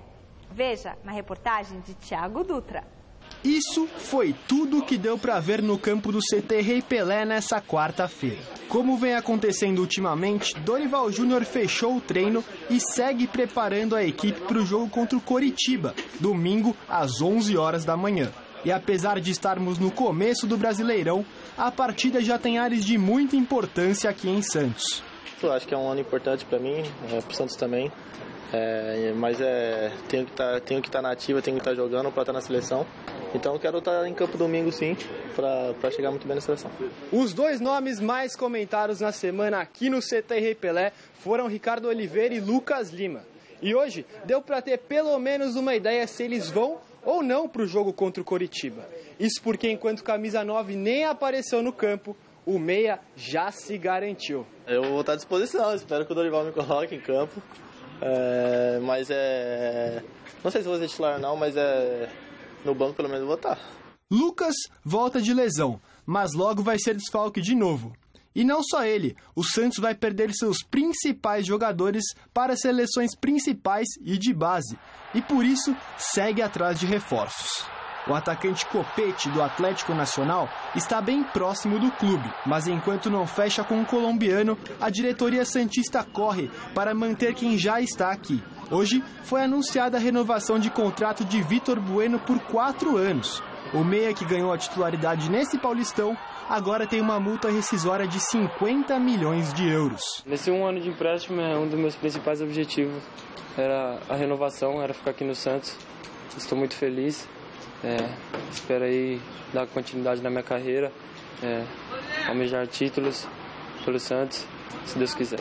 Veja na reportagem de Thiago Dutra.
Isso foi tudo que deu para ver no campo do C T Rei Pelé nessa quarta-feira. Como vem acontecendo ultimamente, Dorival Júnior fechou o treino e segue preparando a equipe para o jogo contra o Coritiba, domingo às onze horas da manhã. E apesar de estarmos no começo do Brasileirão, a partida já tem ares de muita importância aqui em Santos.
Eu acho que é um ano importante para mim, é, para o Santos também. É, mas é, tenho que tá, tenho que estar tá na ativa, tenho que estar tá jogando para estar tá na seleção. Então eu quero estar tá em campo domingo sim, para chegar muito bem na seleção.
Os dois nomes mais comentados na semana aqui no C T Rei Pelé foram Ricardo Oliveira e Lucas Lima. E hoje deu para ter pelo menos uma ideia se eles vão ou não para o jogo contra o Coritiba. Isso porque enquanto camisa nove nem apareceu no campo, o meia já se garantiu.
Eu vou estar à disposição, espero que o Dorival me coloque em campo. É, mas é... Não sei se vou ser titular não, mas é... No banco pelo menos eu vou estar.
Lucas volta de lesão, mas logo vai ser desfalque de novo. E não só ele, o Santos vai perder seus principais jogadores para seleções principais e de base. E por isso segue atrás de reforços. O atacante Copete, do Atlético Nacional, está bem próximo do clube, mas enquanto não fecha com o colombiano, a diretoria santista corre para manter quem já está aqui. Hoje foi anunciada a renovação de contrato de Vitor Bueno por quatro anos. O meia que ganhou a titularidade nesse Paulistão agora tem uma multa rescisória de cinquenta milhões de euros.
Nesse um ano de empréstimo, é um dos meus principais objetivos. Era a renovação, era ficar aqui no Santos. Estou muito feliz. É, espero aí dar continuidade na minha carreira, é, almejar títulos pelo Santos, se Deus quiser.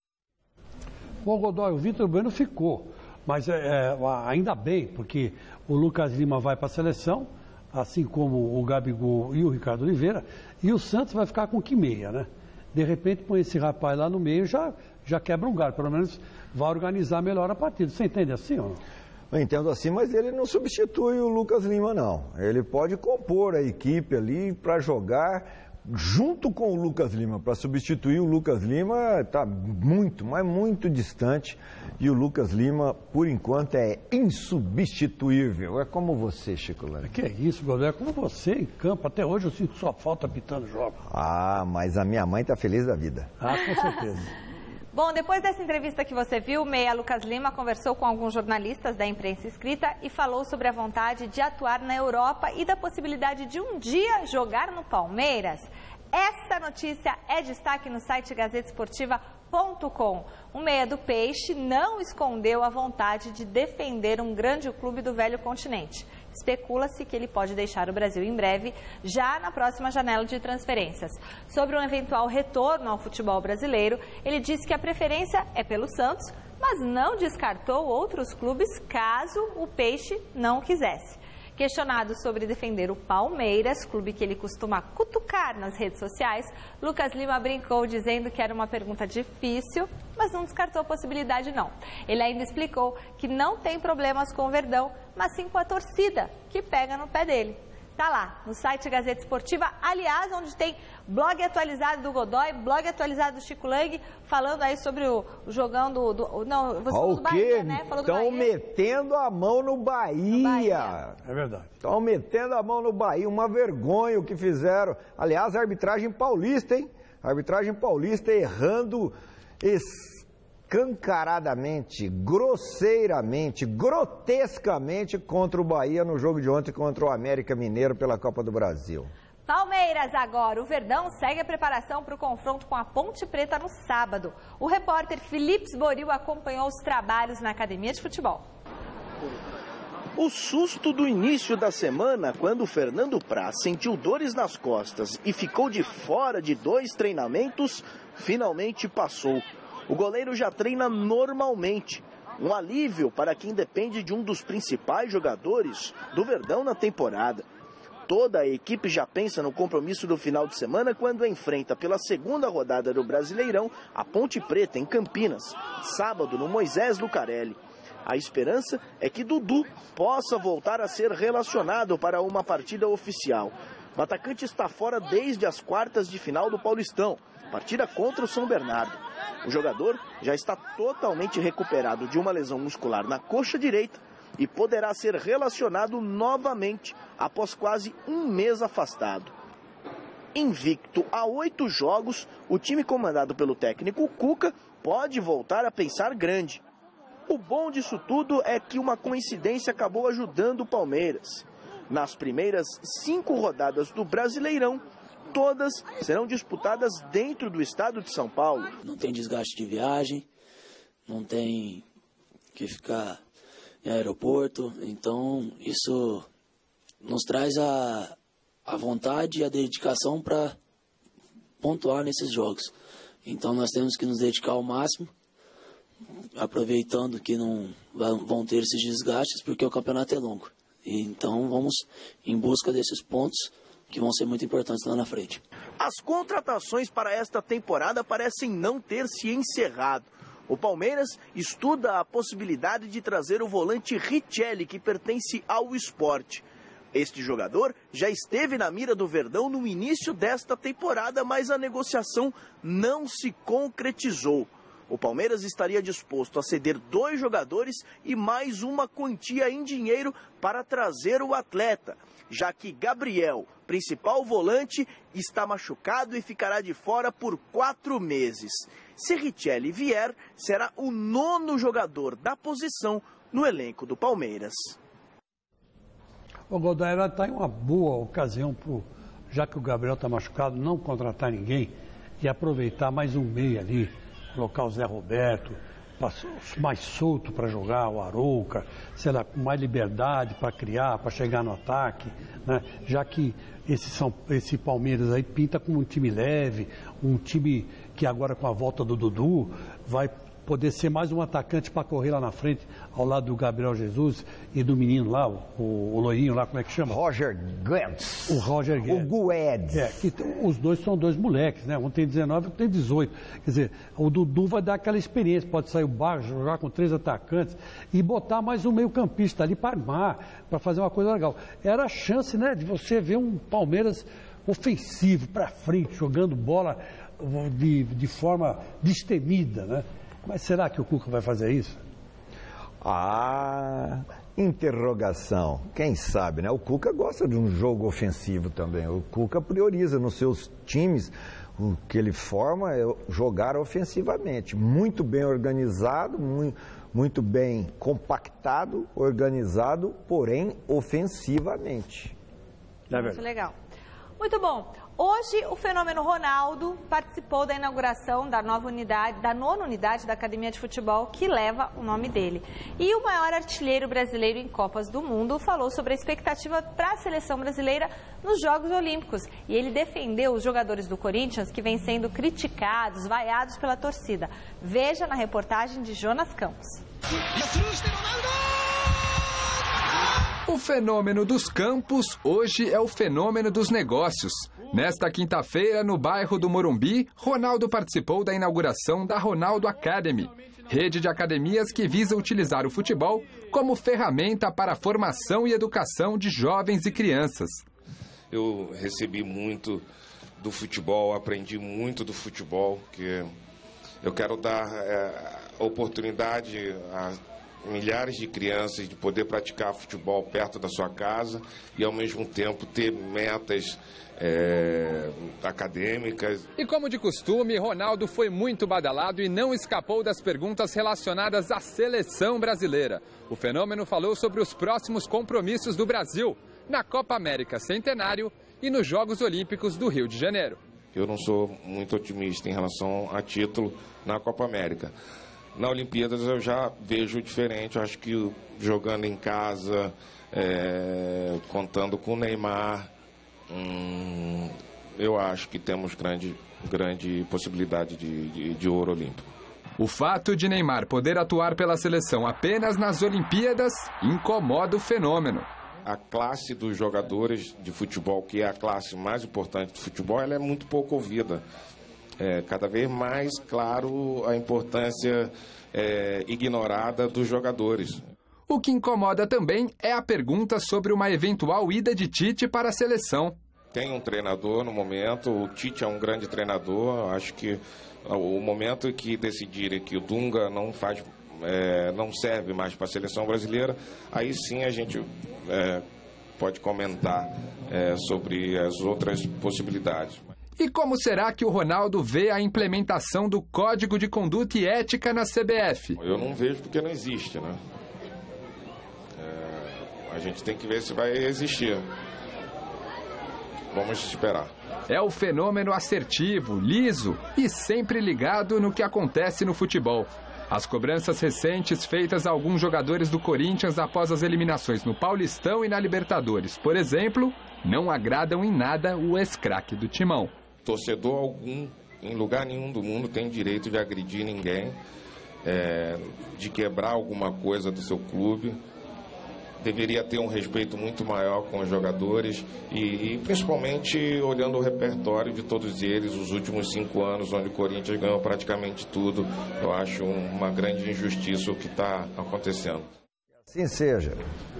Bom, Godoy, o Vitor Bueno ficou, mas é, é, ainda bem, porque o Lucas Lima vai para a seleção, assim como o Gabigol e o Ricardo Oliveira, e o Santos vai ficar com que meia, né? De repente, põe esse rapaz lá no meio, já, já quebra um galho, pelo menos vai organizar melhor a partida. Você entende assim ou não?
Eu entendo assim, mas ele não substitui o Lucas Lima, não. Ele pode compor a equipe ali para jogar junto com o Lucas Lima. Para substituir o Lucas Lima está muito, mas muito distante. E o Lucas Lima, por enquanto, é insubstituível. É como você, Chico Lane.
Que é isso, Godoy? É como você em campo. Até hoje eu sinto só falta pitando jogo.
Ah, mas a minha mãe está feliz da vida.
Ah, com certeza.
Bom, depois dessa entrevista que você viu, o meia Lucas Lima conversou com alguns jornalistas da imprensa escrita e falou sobre a vontade de atuar na Europa e da possibilidade de um dia jogar no Palmeiras. Essa notícia é destaque no site gazeta esportiva ponto com. O meia do Peixe não escondeu a vontade de defender um grande clube do velho continente. Especula-se que ele pode deixar o Brasil em breve, já na próxima janela de transferências. Sobre um eventual retorno ao futebol brasileiro, ele disse que a preferência é pelo Santos, mas não descartou outros clubes caso o Peixe não quisesse. Questionado sobre defender o Palmeiras, clube que ele costuma cutucar nas redes sociais, Lucas Lima brincou dizendo que era uma pergunta difícil, mas não descartou a possibilidade não. Ele ainda explicou que não tem problemas com o Verdão, mas sim com a torcida, que pega no pé dele. Tá lá, no site Gazeta Esportiva, aliás, onde tem blog atualizado do Godoy, blog atualizado do Chico Lang, falando aí sobre o, o jogão do... do não, você falou do Bahia, né?
Estão metendo a mão no Bahia. no Bahia.
É verdade.
Estão metendo a mão no Bahia, uma vergonha o que fizeram. Aliás, a arbitragem paulista, hein? A arbitragem paulista errando escancaradamente, grosseiramente, grotescamente contra o Bahia no jogo de ontem contra o América Mineiro pela Copa do Brasil.
Palmeiras agora. O Verdão segue a preparação para o confronto com a Ponte Preta no sábado. O repórter Felipe Sboril acompanhou os trabalhos na academia de futebol.
O susto do início da semana, quando Fernando Praz sentiu dores nas costas e ficou de fora de dois treinamentos, finalmente passou. O goleiro já treina normalmente. Um alívio para quem depende de um dos principais jogadores do Verdão na temporada. Toda a equipe já pensa no compromisso do final de semana quando enfrenta pela segunda rodada do Brasileirão a Ponte Preta em Campinas, sábado no Moisés Lucarelli. A esperança é que Dudu possa voltar a ser relacionado para uma partida oficial. O atacante está fora desde as quartas de final do Paulistão, partida contra o São Bernardo. O jogador já está totalmente recuperado de uma lesão muscular na coxa direita e poderá ser relacionado novamente após quase um mês afastado. Invicto a oito jogos, o time comandado pelo técnico Cuca pode voltar a pensar grande. O bom disso tudo é que uma coincidência acabou ajudando o Palmeiras. Nas primeiras cinco rodadas do Brasileirão, todas serão disputadas dentro do estado de São Paulo.
Não tem desgaste de viagem, não tem que ficar em aeroporto, então isso nos traz a, a vontade e a dedicação para pontuar nesses jogos. Então nós temos que nos dedicar ao máximo, aproveitando que não vão ter esses desgastes, porque o campeonato é longo. E então vamos em busca desses pontos que vão ser muito importantes lá na frente.
As contratações para esta temporada parecem não ter se encerrado. O Palmeiras estuda a possibilidade de trazer o volante Richelli, que pertence ao Sport. Este jogador já esteve na mira do Verdão no início desta temporada, mas a negociação não se concretizou. O Palmeiras estaria disposto a ceder dois jogadores e mais uma quantia em dinheiro para trazer o atleta, já que Gabriel, principal volante, está machucado e ficará de fora por quatro meses. Se Richelli vier, será o nono jogador da posição no elenco do Palmeiras.
O Godoy está em uma boa ocasião, pro, já que o Gabriel está machucado, não contratar ninguém e aproveitar mais um meio ali, colocar o Zé Roberto, mais solto para jogar, o Arouca, sei lá, com mais liberdade para criar, para chegar no ataque, né? Já que esse, São, esse Palmeiras aí pinta como um time leve, um time que agora com a volta do Dudu vai poder ser mais um atacante para correr lá na frente, ao lado do Gabriel Jesus e do menino lá, o, o loirinho lá, como é que chama?
Roger Guedes.
O Roger Guedes.
O Guedes.
É, que os dois são dois moleques, né? Um tem dezenove e outro tem dezoito. Quer dizer, o Dudu vai dar aquela experiência, pode sair o barco, jogar com três atacantes e botar mais um meio campista ali para armar, para fazer uma coisa legal. Era a chance, né, de você ver um Palmeiras ofensivo, para frente, jogando bola de, de forma destemida, né? Mas será que o Cuca vai fazer isso?
Ah, interrogação. Quem sabe, né? O Cuca gosta de um jogo ofensivo também. O Cuca prioriza nos seus times, o que ele forma é jogar ofensivamente. Muito bem organizado, muito, muito bem compactado, organizado, porém ofensivamente.
Muito legal. Muito bom. Hoje, o fenômeno Ronaldo participou da inauguração da nova unidade, da nona unidade da Academia de Futebol, que leva o nome dele. E o maior artilheiro brasileiro em Copas do Mundo falou sobre a expectativa para a seleção brasileira nos Jogos Olímpicos. E ele defendeu os jogadores do Corinthians que vêm sendo criticados, vaiados pela torcida. Veja na reportagem de Jonas Campos.
O fenômeno dos campos hoje é o fenômeno dos negócios. Nesta quinta-feira, no bairro do Morumbi, Ronaldo participou da inauguração da Ronaldo Academy, rede de academias que visa utilizar o futebol como ferramenta para a formação e educação de jovens e crianças.
Eu recebi muito do futebol, aprendi muito do futebol, que eu quero dar é, oportunidade a milhares de crianças de poder praticar futebol perto da sua casa e, ao mesmo tempo, ter metas é, acadêmicas.
E como de costume, Ronaldo foi muito badalado e não escapou das perguntas relacionadas à seleção brasileira. O fenômeno falou sobre os próximos compromissos do Brasil na Copa América Centenário e nos Jogos Olímpicos do Rio de Janeiro.
Eu não sou muito otimista em relação a título na Copa América. Na Olimpíadas eu já vejo diferente, eu acho que jogando em casa, é, contando com o Neymar, hum, eu acho que temos grande, grande possibilidade de, de, de ouro olímpico.
O fato de Neymar poder atuar pela seleção apenas nas Olimpíadas incomoda o fenômeno.
A classe dos jogadores de futebol, que é a classe mais importante do futebol, ela é muito pouco ouvida. É, cada vez mais claro a importância é, ignorada dos jogadores.
O que incomoda também é a pergunta sobre uma eventual ida de Tite para a seleção.
Tem um treinador no momento, o Tite é um grande treinador, acho que o momento que decidirem que o Dunga não faz é, não serve mais para a seleção brasileira, aí sim a gente é, pode comentar é, sobre as outras possibilidades.
E como será que o Ronaldo vê a implementação do Código de Conduta e Ética na C B F?
Eu não vejo porque não existe, né? É, a gente tem que ver se vai existir. Vamos esperar.
É o fenômeno assertivo, liso e sempre ligado no que acontece no futebol. As cobranças recentes feitas a alguns jogadores do Corinthians após as eliminações no Paulistão e na Libertadores, por exemplo, não agradam em nada o ex-craque do Timão.
Torcedor algum, em lugar nenhum do mundo, tem direito de agredir ninguém, é, de quebrar alguma coisa do seu clube. Deveria ter um respeito muito maior com os jogadores e, e principalmente olhando o repertório de todos eles, os últimos cinco anos, onde o Corinthians ganhou praticamente tudo. Eu acho uma grande injustiça o que está acontecendo.
Assim seja.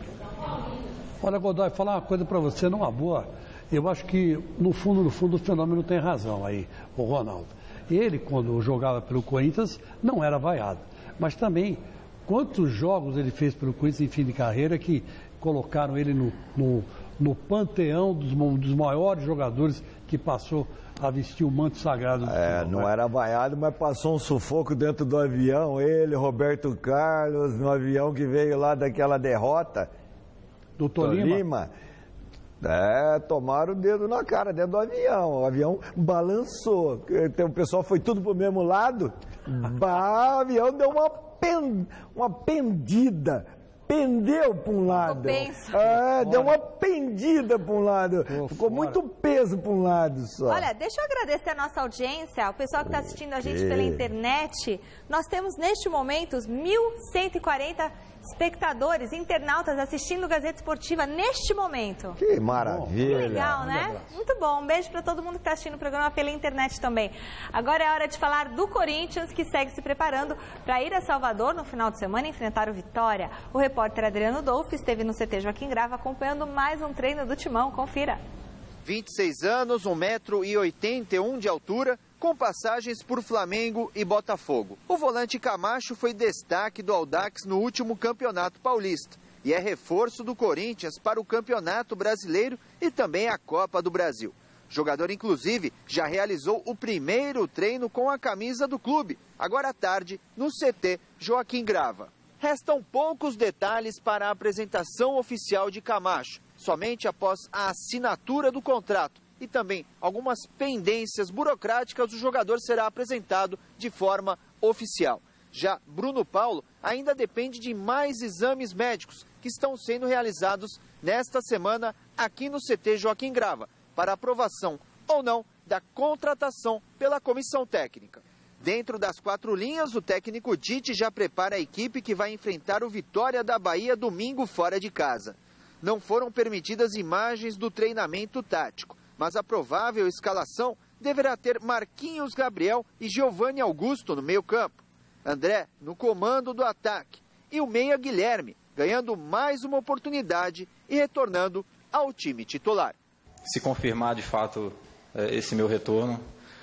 Olha, Godoy, falar uma coisa para você, numa boa. Eu acho que, no fundo, no fundo, o fenômeno tem razão aí, o Ronaldo. Ele, quando jogava pelo Corinthians, não era vaiado, mas também... Quantos jogos ele fez pelo Corinthians em fim de carreira que colocaram ele no, no, no panteão dos, dos maiores jogadores que passou a vestir o manto sagrado do
É,
futebol,
não
né?
era vaiado, mas passou um sufoco dentro do avião. Ele, Roberto Carlos, no avião que veio lá daquela derrota.
Do Tolima.
Tolima. É, tomaram o dedo na cara dentro do avião. O avião balançou. Então, o pessoal foi tudo pro mesmo lado. Bah, o avião deu uma, pen, uma pendida. Pendeu para um lado. É, deu uma pendida para um lado. Ficou, Ficou muito peso para um lado só.
Olha, deixa eu agradecer a nossa audiência, o pessoal que está assistindo a gente pela internet. Nós temos neste momento mil cento e quarenta espectadores, internautas assistindo Gazeta Esportiva neste momento.
Que maravilha.
Que legal, né? Muito bom. Um beijo para todo mundo que está assistindo o programa pela internet também. Agora é hora de falar do Corinthians, que segue se preparando para ir a Salvador no final de semana e enfrentar o Vitória. O repórter Adriano Dolfi esteve no C T Joaquim Grava acompanhando mais um treino do Timão. Confira.
vinte e seis anos, um metro e oitenta e um de altura, com passagens por Flamengo e Botafogo. O volante Camacho foi destaque do Audax no último Campeonato Paulista e é reforço do Corinthians para o Campeonato Brasileiro e também a Copa do Brasil. O jogador, inclusive, já realizou o primeiro treino com a camisa do clube, agora à tarde, no C T Joaquim Grava. Restam poucos detalhes para a apresentação oficial de Camacho, somente após a assinatura do contrato. E também algumas pendências burocráticas, o jogador será apresentado de forma oficial. Já Bruno Paulo ainda depende de mais exames médicos que estão sendo realizados nesta semana aqui no C T Joaquim Grava, para aprovação ou não da contratação pela comissão técnica. Dentro das quatro linhas, o técnico Tite já prepara a equipe que vai enfrentar o Vitória da Bahia domingo fora de casa. Não foram permitidas imagens do treinamento tático, mas a provável escalação deverá ter Marquinhos Gabriel e Giovanni Augusto no meio-campo. André no comando do ataque e o meia Guilherme ganhando mais uma oportunidade e retornando ao time titular.
Se confirmar de fato esse meu retorno,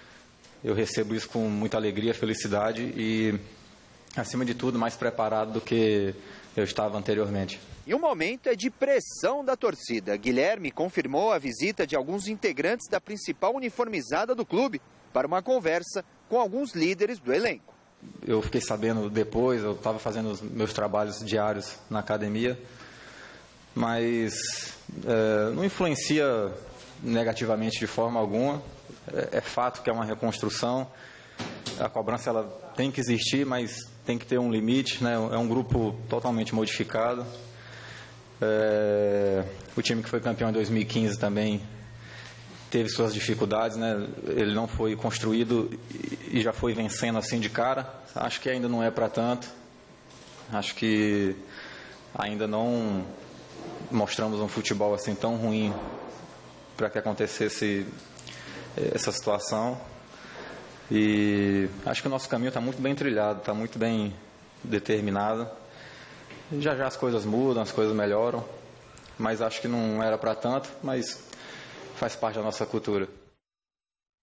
eu recebo isso com muita alegria, felicidade e, acima de tudo, mais preparado do que eu estava anteriormente.
E o momento é de pressão da torcida. Guilherme confirmou a visita de alguns integrantes da principal uniformizada do clube para uma conversa com alguns líderes do elenco.
Eu fiquei sabendo depois, eu estava fazendo os meus trabalhos diários na academia, mas é, não influencia negativamente de forma alguma. É, é fato que é uma reconstrução, a cobrança ela tem que existir, mas tem que ter um limite, né? É um grupo totalmente modificado. É, o time que foi campeão em dois mil e quinze também teve suas dificuldades, né? Ele não foi construído e já foi vencendo assim de cara. Acho que ainda não é para tanto. Acho que ainda não mostramos um futebol assim tão ruim para que acontecesse essa situação. E acho que o nosso caminho está muito bem trilhado, está muito bem determinado. Já já as coisas mudam, as coisas melhoram, mas acho que não era para tanto, mas faz parte da nossa cultura.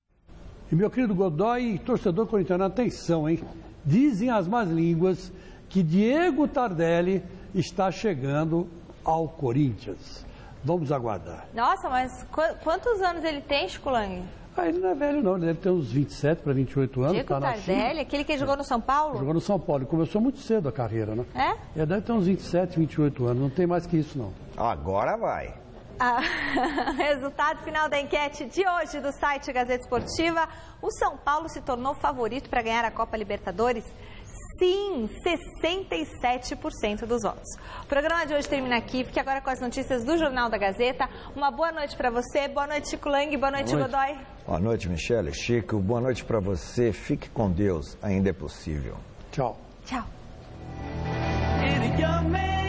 E meu querido Godoy, torcedor corintiano, atenção, hein? Dizem as más línguas que Diego Tardelli está chegando ao Corinthians. Vamos aguardar.
Nossa, mas qu- quantos anos ele tem, Chico Lang?
Ah, ele não é velho não, ele deve ter uns vinte e sete para vinte e oito anos.
Diego
tá
Tardelli, aquele que jogou no São Paulo?
Jogou no São Paulo, ele começou muito cedo a carreira, né?
É?
Ele deve ter uns vinte e sete, vinte e oito anos, não tem mais que isso não.
Agora vai.
Ah, resultado final da enquete de hoje do site Gazeta Esportiva. O São Paulo se tornou favorito para ganhar a Copa Libertadores? Sim, sessenta e sete por cento dos votos. O programa de hoje termina aqui. Fique agora com as notícias do Jornal da Gazeta. Uma boa noite para você. Boa noite, Chico Lang. Boa noite,
Boa noite.
Godoy.
Boa noite, Michele, Chico. Boa noite para você. Fique com Deus. Ainda é possível.
Tchau.
Tchau.
And a young man